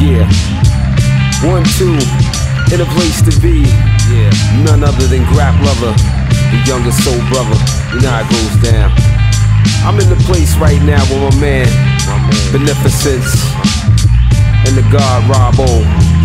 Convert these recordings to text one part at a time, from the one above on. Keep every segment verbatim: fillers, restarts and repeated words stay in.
Yeah. One, two, in a place to be. Yeah. None other than Grap Lover, the youngest soul brother. You know how it goes down. I'm in the place right now with my man, my man. Beneficence, and the God Rob O.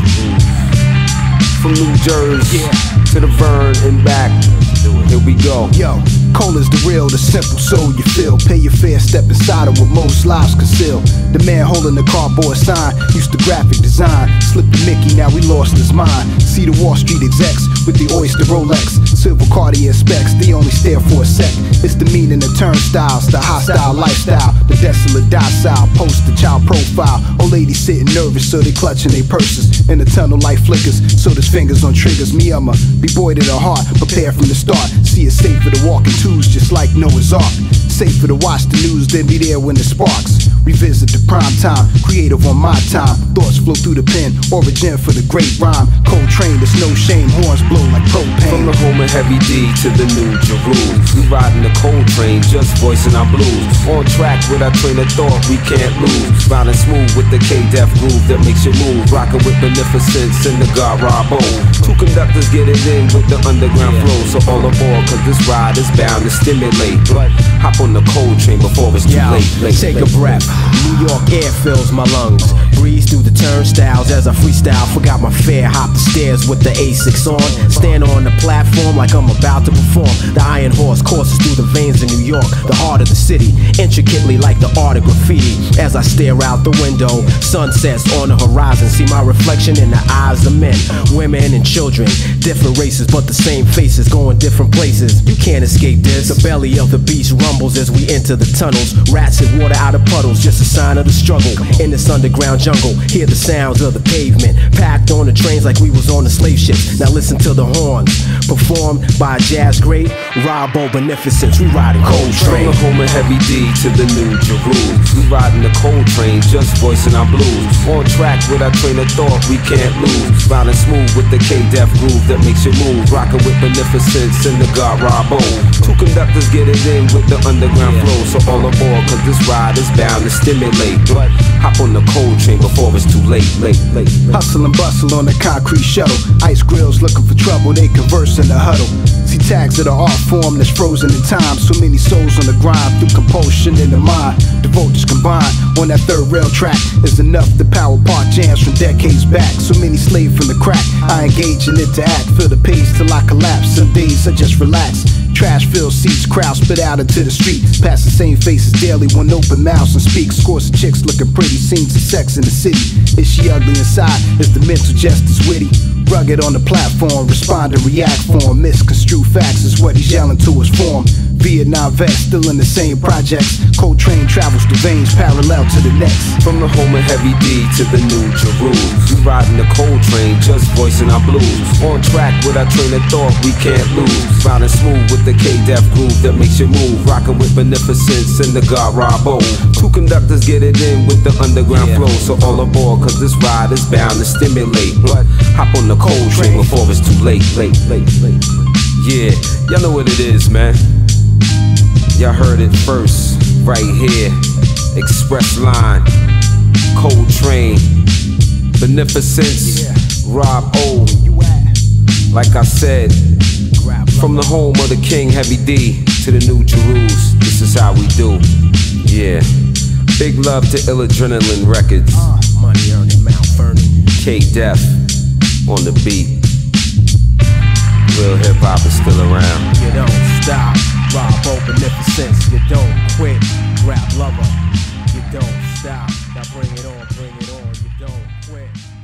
From New Jersey yeah. to the Vern and back. Here we go. Yo, Cola's the real, the simple soul you feel. Pay your fair, step inside of what most lives conceal. The man holding the cardboard sign used to graphic design. Slipped the Mickey, now we lost his mind. See the Wall Street execs with the Oyster Rolex, silver Cartier specs, they only stare for a sec. It's the meaning of turnstiles, the hostile lifestyle, the desolate docile, post the child profile. Old ladies sitting nervous, so they clutching their purses. In the tunnel light flickers, so there's fingers on triggers. Me, I'm a be-boy to the heart, prepare from the start. See it's safer to walk in twos, just like Noah's Ark. Safer to watch the news than be there when it sparks. Revisit the prime time, creative on my time. Thoughts flow through the pen, origin for the great rhyme. Coltrane, there's no shame, horns blow like propane. From the home of Heavy D to the New Jerusalem, we riding the Coltrane, just voicing our blues. On track with our train of thought, we can't lose. Riding smooth with the K-Def groove that makes you move. Rocking with Beneficence and the God Rob O. Two conductors get it in with the underground yeah. flow. So all aboard, cause this ride is bound to stimulate. But hop on the Coltrane before it's too Yo, late, late. Take late. a breath. New York air fills my lungs. Breeze through the turnstiles as I freestyle. Forgot my fare, hop the stairs with the A six on. Stand on the platform like I'm about to perform. The iron horse courses through the veins of New York, the heart of the city, intricately like the art of graffiti. As I stare out the window, sunsets on the horizon. See my reflection in the eyes of men, women and children. Different races but the same faces, going different places. You can't escape this. The belly of the beast rumbles as we enter the tunnels. Rats and water out of puddles, just a sign of the struggle. In this underground jungle, hear the sounds of the pavement. Packed on the trains like we was on the slave ships. Now listen to the horns, performed by a jazz great, Rob O. Beneficence. We riding Coltrane. From the home of Heavy D to the New Jerusalem, we riding the Coltrane, just voicing our blues. On track with our train of thought, we can't lose. Riding smooth with the K-Def groove that makes you move. Rocking with Beneficence and the God Rob O. Two conductors get it in with the underground yeah. flow. So all aboard, cause this ride is bound to stimulate. But hop on the Coltrane before it's too late, late, late, late. Hustle and bustle on the concrete shuttle. Ice grills looking for trouble, they converse in the huddle. See tags of the art form that's frozen in time. So many souls on the grind through compulsion in the mind. The voltage combined on that third rail track is enough to power park jams from decades back. So many slave from the crack, I engage and interact. Feel the pace till I collapse, some days I just relax. Trash filled seats, crowd spit out into the street. Pass the same faces daily, one open mouths and speak. Scores of chicks looking pretty, scenes of sex in the city. Is she ugly inside? Is the mental justice witty? Rugged on the platform, respond and react form. Misconstrued facts is what he's yelling to his form. Vietnam vet, still in the same projects. Coltrane travels the veins parallel to the next. From the home of Heavy D to the New Jerusalem, we riding the Coltrane, just voicing our blues. On track with our train of thought, we can't lose. Riding smooth with the K-Def groove that makes you move. Rocking with Beneficence and the God Rob O. Two conductors get it in with the underground yeah. flow. So all aboard, cause this ride is bound to stimulate. But hop on the Coltrane before it's too late, late, late, late. Yeah, y'all know what it is, man. Y'all heard it first, right here. Express Line, Coltrane, Beneficence, yeah. Rob O. Like I said, from the home of the King Heavy D to the New Jerusalem, this is how we do. Yeah. Big love to Ill Adrenaline Records. Uh, money earning Mount Vernon. K-Def on the beat. Real hip hop is still around. You don't stop. Rob O. Beneficence. You don't quit. Grap Lover. You don't stop. Now bring it on, bring it on. You don't quit.